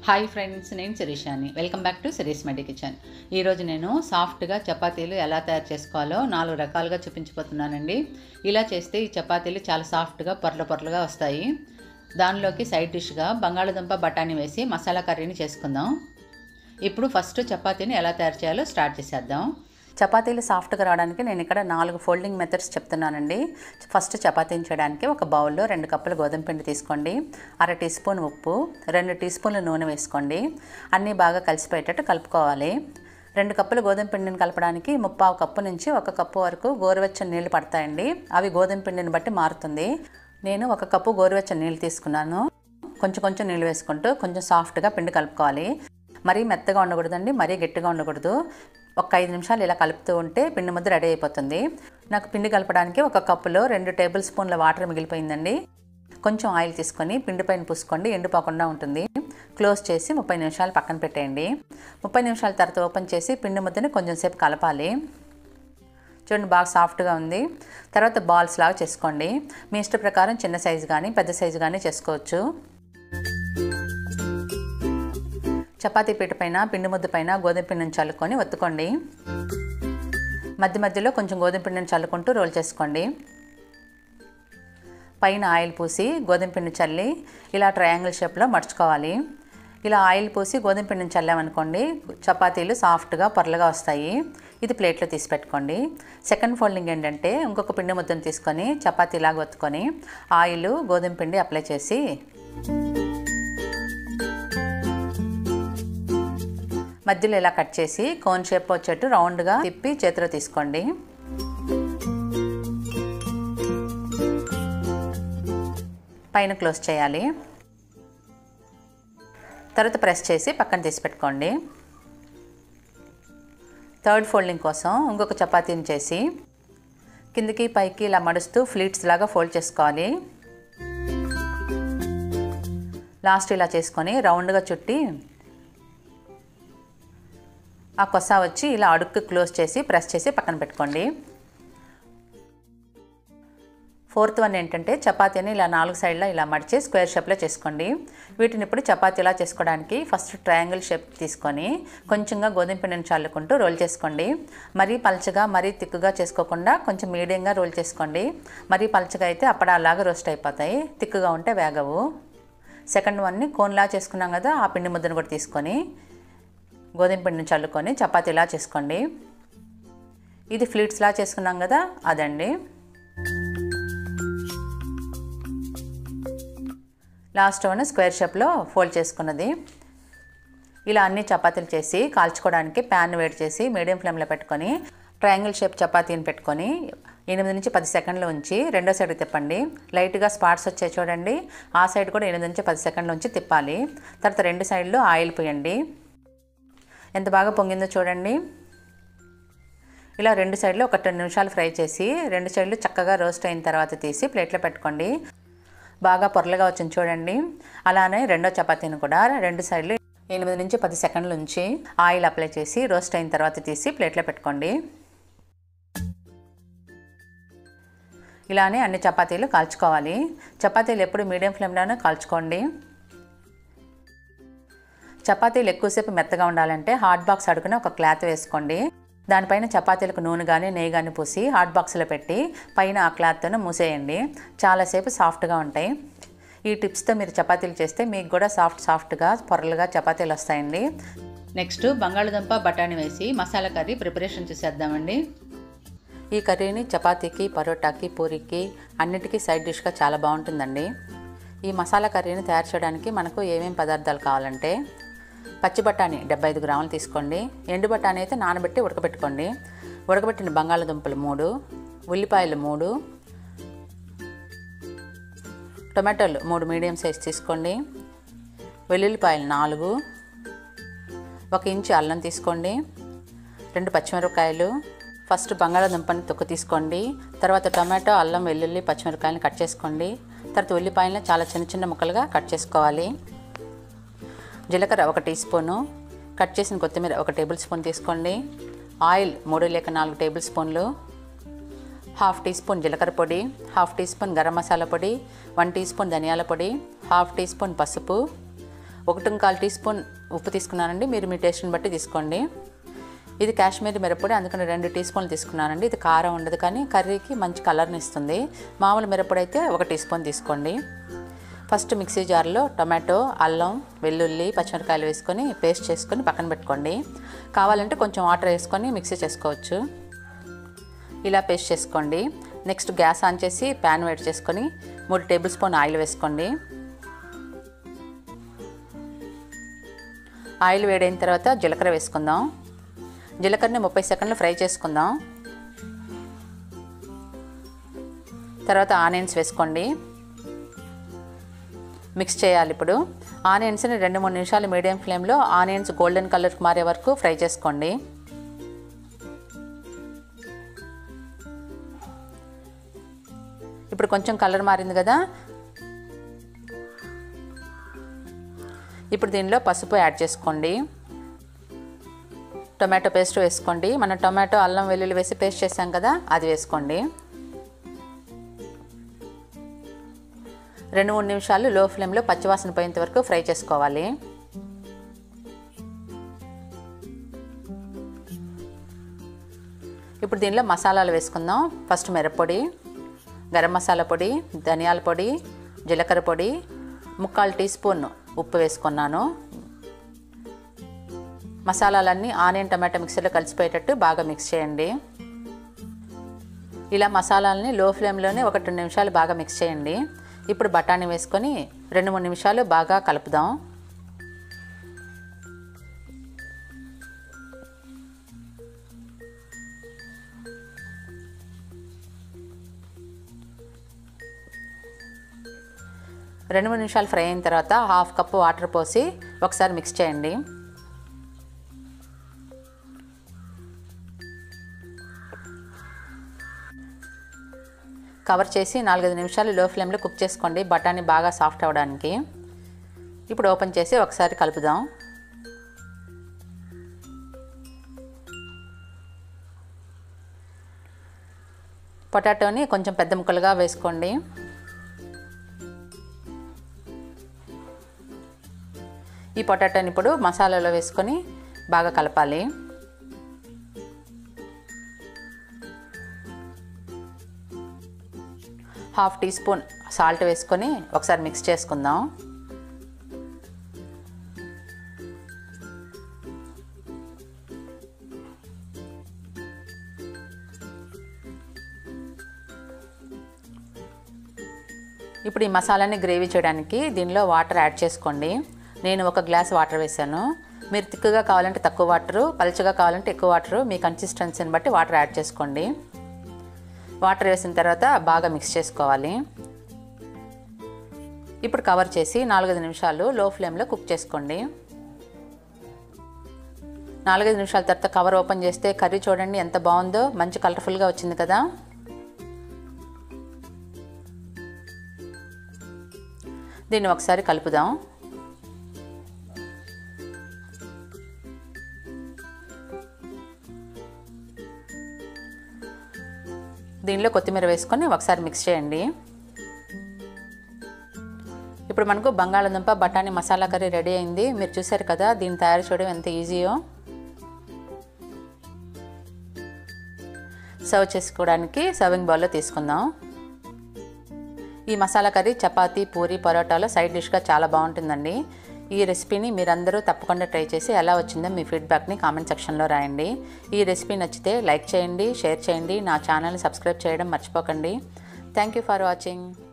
Hi friends, నేను శిరీషాని. Welcome back to Shirish Madi kitchen. ఈరోజు నేను సాఫ్ట్గా చపాతీలు ఎలా తయారు చేసుకోవాలో 4 రకాలుగా చూపించబోతున్నానండి. ఇలా చేస్తే ఈ చపాతీలు చాలా సాఫ్ట్గా పొరలుగా వస్తాయి. దానిలోకి సైడ్ డిష్గా బంగాళదుంప బఠానీ వేసి మసాలా కర్రీని చేసుకుందాం. ఇప్పుడు ఫస్ట్ చపాతీని ఎలా తయారు చేయాలో స్టార్ట్ చేసేద్దాం. చపాతీలు సాఫ్ట్గా రావడానికి నేను ఇక్కడ 4 ఫోల్డింగ్ మెథడ్స్ చెప్తున్నానండి. ఫస్ట్ చపాతీని చేయడానికి ఒక బౌల్లో 2 కప్పుల గోధుమ పిండి తీసుకోండి. 1/2 టీ స్పూన్ ఉప్పు, 2 టీ స్పూన్ల నూనె వేసుకోండి. అన్నీ బాగా కలిసిపోయేటట్టు కలుపుకోవాలి. 2 కప్పుల గోధుమ పిండిని కలపడానికి 3/4 కప్పు నుంచి 1 కప్పు వరకు గోరువెచ్చని నీళ్ళు పడతాయండి. అవి గోధుమ పిండిని బట్టి మారుతుంది. నేను 1 కప్పు గోరువెచ్చని నీళ్ళు తీసుకున్నాను. కొంచెం నీళ్ళు వేసుకుంటూ కొంచెం సాఫ్ట్గా పిండి కలుపుకోవాలి. మరీ మెత్తగా ఉండకూడదండి, మరీ గట్టిగా ఉండకూడదు. ఒక 5 నిమిషాలు ఇలా కలుపుతూ ఉంటే పిండి ముద్ద రెడీ అయిపోతుంది. నాకు పిండి కలపడానికి 1 కప్పులో 2 టేబుల్ స్పూన్ల వాటర్ మిగిలిపోయిందండి. కొంచెం ఆయిల్ తీసుకొని పిండి పైన పూసుకోండి, ఎండిపోకుండా ఉంటుంది. క్లోజ్ చేసి 30 నిమిషాలు పక్కన పెట్టేయండి. 30 నిమిషాల తర్వాత ఓపెన్ చేసి పిండి ముద్దని కొంచెం సేపు కలపాలి. చూడండి, బాగా సాఫ్ట్గా ఉంది. తర్వాత బాల్స్ లాగా చేసుకోండి. మీ ఇష్ట ప్రకారం చిన్న సైజు కానీ పెద్ద సైజు కానీ చేసుకోవచ్చు. చపాతీ పీట పైన పిండి ముద్ద పైన గోధుమ పిండిని చల్లుకొని ఒత్తుకోండి. మధ్యలో కొంచెం గోధుమ పిండిని చల్లుకుంటూ రోల్ చేసుకోండి. పైన ఆయిల్ పూసి గోధుమ పిండి చల్లి ఇలా ట్రయాంగిల్ షేప్లో మడుచుకోవాలి. ఇలా ఆయిల్ పూసి గోధుమ పిండిని చల్లామనుకోండి, చపాతీలు సాఫ్ట్గా పొరలుగా వస్తాయి. ఇది ప్లేట్లో తీసి పెట్టుకోండి. సెకండ్ ఫోల్డింగ్ ఏంటంటే, ఇంకొక పిండి ముద్దను తీసుకొని చపాతీలాగా ఒత్తుకొని ఆయిల్ గోధుమ పిండి అప్లై చేసి మధ్యలో ఇలా కట్ చేసి కోన్ షేప్ వచ్చేట్టు రౌండ్గా తిప్పి చేతిలో తీసుకోండి. పైన క్లోజ్ చేయాలి. తర్వాత ప్రెస్ చేసి పక్కన తీసి పెట్టుకోండి. థర్డ్ ఫోల్డింగ్ కోసం ఇంకొక చపాతీని చేసి కిందికి పైకి ఇలా మడుస్తూ ఫ్లీట్స్ లాగా ఫోల్డ్ చేసుకోవాలి. లాస్ట్ ఇలా చేసుకొని రౌండ్గా చుట్టి ఆ కొస వచ్చి ఇలా అడుక్కు క్లోజ్ చేసి ప్రెస్ చేసి పక్కన పెట్టుకోండి. ఫోర్త్ వన్ ఏంటంటే, చపాతీని ఇలా 4 సైడ్లో ఇలా మడిచి స్క్వేర్ షేప్లో చేసుకోండి. వీటిని ఇప్పుడు చపాతీలా చేసుకోవడానికి ఫస్ట్ ట్రయాంగిల్ షేప్ తీసుకొని కొంచెంగా గోధుమ పిండిని చల్లుకుంటూ రోల్ చేసుకోండి. మరీ పల్చగా మరీ తిక్కుగా చేసుకోకుండా కొంచెం మీడియంగా రోల్ చేసుకోండి. మరీ పల్చగా అయితే అప్పడాలాగా రోస్ట్ అయిపోతాయి, తిక్కుగా ఉంటే వేగవు. సెకండ్ వన్ని కోన్లా చేసుకున్నాం కదా, ఆ పిండి ముద్దను కూడా తీసుకొని గోధుమ పిండిని చల్లుకొని చపాతీలా చేసుకోండి. ఇది ఫ్లీట్స్లా చేసుకున్నాం కదా, అదండి. లాస్ట్ వన్ స్క్వేర్ షేప్లో ఫోల్డ్ చేసుకున్నది. ఇలా అన్ని చపాతీలు చేసి కాల్చుకోవడానికి ప్యాన్ వేడి చేసి మీడియం ఫ్లేమ్లో పెట్టుకొని ట్రయాంగిల్ షేప్ చపాతీని పెట్టుకొని 8 నుంచి 10 సెకండ్లు ఉంచి రెండో సైడ్కి తిప్పండి. లైట్గా స్పాట్స్ వచ్చాయి చూడండి, ఆ సైడ్ కూడా 8 నుంచి 10 సెకండ్ల ఉంచి తిప్పాలి. తర్వాత 2 సైడ్లు ఆయిల్ పోయండి. ఎంత బాగా పొంగిందో చూడండి. ఇలా 2 సైడ్లు ఒక 10 నిమిషాలు ఫ్రై చేసి 2 సైడ్లు చక్కగా రోస్ట్ అయిన తర్వాత తీసి ప్లేట్లో పెట్టుకోండి. బాగా పొరలుగా వచ్చింది చూడండి. అలానే రెండో చపాతీని కూడా 2 సైడ్లు 8 నుంచి 10 సెకండ్ల నుంచి ఆయిల్ అప్లై చేసి రోస్ట్ అయిన తర్వాత తీసి ప్లేట్లో పెట్టుకోండి. ఇలానే అన్ని చపాతీలు కాల్చుకోవాలి. చపాతీలు ఎప్పుడు మీడియం ఫ్లేమ్లోనే కాల్చుకోండి. చపాతీలు ఎక్కువసేపు మెత్తగా ఉండాలంటే హాట్ బాక్స్ అడుగున ఒక క్లాత్ వేసుకోండి. దానిపైన చపాతీలకు నూనె కానీ నెయ్యి కానీ పూసి హాట్ బాక్స్లో పెట్టి పైన ఆ క్లాత్తోనే మూసేయండి. చాలాసేపు సాఫ్ట్గా ఉంటాయి. ఈ టిప్స్తో మీరు చపాతీలు చేస్తే మీకు కూడా సాఫ్ట్గా పొరలుగా చపాతీలు వస్తాయండి. నెక్స్ట్ బంగాళదుంప బఠానీ వేసి మసాలా కర్రీ ప్రిపరేషన్ చేసేద్దామండి. ఈ కర్రీని చపాతీకి, పరోటాకి, పూరికి అన్నిటికీ సైడ్ డిష్గా చాలా బాగుంటుందండి. ఈ మసాలా కర్రీని తయారు చేయడానికి మనకు ఏమేమి పదార్థాలు కావాలంటే, పచ్చి బఠానీ 75 గ్రాములు తీసుకోండి. ఎండు బఠానీ అయితే నానబెట్టి ఉడకబెట్టుకోండి. ఉడకబెట్టిన బంగాళదుంపలు 3, ఉల్లిపాయలు 3, టొమాటోలు 3 మీడియం సైజ్ తీసుకోండి. వెల్లుల్లిపాయలు 4, 1 ఇంచు అల్లం తీసుకోండి. 2 పచ్చిమిరపకాయలు. ఫస్ట్ బంగాళదుంపని తొక్కు తీసుకోండి. తర్వాత టొమాటో, అల్లం, వెల్లుల్లి, పచ్చిమిరపకాయలను కట్ చేసుకోండి. తర్వాత ఉల్లిపాయలను చాలా చిన్న ముక్కలుగా కట్ చేసుకోవాలి. జీలకర్ర 1 టీ స్పూను, కట్ చేసిన కొత్తిమీర 1 టేబుల్ స్పూన్ తీసుకోండి. ఆయిల్ 3 లేక 4 టేబుల్ స్పూన్లు. 1/2 టీ స్పూన్ జీలకర్ర పొడి, 1/2 టీ స్పూన్ గరం మసాలా పొడి, 1 టీ స్పూన్ ధనియాల పొడి, 1/2 టీ స్పూన్ పసుపు, 1.25 టీ స్పూన్ ఉప్పు తీసుకున్నానండి. మీరు మీ టేస్ట్ని బట్టి తీసుకోండి. ఇది కాశ్మీరీ మిరప్పొడి, అందుకని 2 టీ స్పూన్లు తీసుకున్నానండి. ఇది కారం ఉండదు కానీ కర్రీకి మంచి కలర్ని ఇస్తుంది. మామూలు మిరప్పొడి అయితే 1 టీ స్పూన్ తీసుకోండి. ఫస్ట్ మిక్సీ జార్లో టొమాటో, అల్లం, వెల్లుల్లి, పచ్చిమిరకాయలు వేసుకొని పేస్ట్ చేసుకొని పక్కన పెట్టుకోండి. కావాలంటే కొంచెం వాటర్ వేసుకొని మిక్సీ చేసుకోవచ్చు. ఇలా పేస్ట్ చేసుకోండి. నెక్స్ట్ గ్యాస్ ఆన్ చేసి ప్యాన్ వేడి చేసుకొని 3 టేబుల్ స్పూన్ ఆయిల్ వేసుకోండి. ఆయిల్ వేడైన తర్వాత జీలకర్ర వేసుకుందాం. జీలకర్రని 30 సెకండ్లు ఫ్రై చేసుకుందాం. తర్వాత ఆనియన్స్ వేసుకోండి. మిక్స్ చేయాలి. ఇప్పుడు ఆనియన్స్ని 2-3 నిమిషాలు మీడియం ఫ్లేమ్లో ఆనియన్స్ గోల్డెన్ కలర్కి మారే వరకు ఫ్రై చేసుకోండి. ఇప్పుడు కొంచెం కలర్ మారింది కదా, ఇప్పుడు దీనిలో పసుపు యాడ్ చేసుకోండి. టొమాటో పేస్ట్ వేసుకోండి. మనం టొమాటో, అల్లం, వెల్లుల్లి వేసి పేస్ట్ చేసాం కదా, అది వేసుకోండి. 2-3 నిమిషాలు లో ఫ్లేమ్లో పచ్చివాసన పోయేంత వరకు ఫ్రై చేసుకోవాలి. ఇప్పుడు దీనిలో మసాలాలు వేసుకుందాం. ఫస్ట్ మిరప్పొడి, గరం మసాలా పొడి, ధనియాల పొడి, జీలకర్ర పొడి, 1/4 టీ స్పూన్ ఉప్పు వేసుకున్నాను. మసాలాలన్నీ ఆనియన్ టమాటా మిక్సర్లో కలిసిపోయేటట్టు బాగా మిక్స్ చేయండి. ఇలా మసాలాలని లో ఫ్లేమ్లోనే 1-2 నిమిషాలు బాగా మిక్స్ చేయండి. ఇప్పుడు బఠానీ వేసుకొని 2-3 నిమిషాలు బాగా కలుపుదాం. రెండు మూడు నిమిషాలు ఫ్రై అయిన తర్వాత 1/2 కప్పు వాటర్ పోసి ఒకసారి మిక్స్ చేయండి. కవర్ చేసి 4-5 నిమిషాలు లో ఫ్లేమ్లో కుక్ చేసుకోండి, బఠానీ బాగా సాఫ్ట్ అవ్వడానికి. ఇప్పుడు ఓపెన్ చేసి ఒకసారి కలుపుదాం. పొటాటోని కొంచెం పెద్ద ముక్కలుగా వేసుకోండి. ఈ పొటాటోని ఇప్పుడు మసాలాలో వేసుకొని బాగా కలపాలి. హాఫ్ టీ స్పూన్ సాల్ట్ వేసుకొని ఒకసారి మిక్స్ చేసుకుందాం. ఇప్పుడు ఈ మసాలాని గ్రేవీ చేయడానికి దీనిలో వాటర్ యాడ్ చేసుకోండి. నేను 1 గ్లాస్ వాటర్ వేసాను. మీరు తిక్కుగా కావాలంటే తక్కువ వాటరు, పలుచగా కావాలంటే ఎక్కువ వాటరు, మీ కన్సిస్టెన్సీని బట్టి వాటర్ యాడ్ చేసుకోండి. వాటర్ వేసిన తర్వాత బాగా మిక్స్ చేసుకోవాలి. ఇప్పుడు కవర్ చేసి 4-5 నిమిషాలు లో ఫ్లేమ్లో కుక్ చేసుకోండి. 4-5 నిమిషాల తర్వాత కవర్ ఓపెన్ చేస్తే కర్రీ చూడండి ఎంత బాగుందో, మంచి కలర్ఫుల్గా వచ్చింది కదా. దీన్ని ఒకసారి కలుపుదాం. దీనిలో కొత్తిమీర వేసుకొని ఒకసారి మిక్స్ చేయండి. ఇప్పుడు మనకు బంగాళదుంప బఠానీ మసాలా కర్రీ రెడీ అయింది. మీరు చూసారు కదా దీన్ని తయారు చేయడం ఎంత ఈజీయో. సర్వ్ చేసుకోవడానికి సర్వింగ్ బౌల్లో తీసుకుందాం. ఈ మసాలా కర్రీ చపాతీ, పూరి, పరోటాలో సైడ్ డిష్గా చాలా బాగుంటుందండి. ఈ రెసిపీని మీరందరూ తప్పకుండా ట్రై చేసి ఎలా వచ్చిందో మీ ఫీడ్బ్యాక్ని కామెంట్ సెక్షన్లో రాయండి. ఈ రెసిపీ నచ్చితే లైక్ చేయండి, షేర్ చేయండి, నా ఛానల్ని సబ్స్క్రైబ్ చేయడం మర్చిపోకండి. Thank you for watching.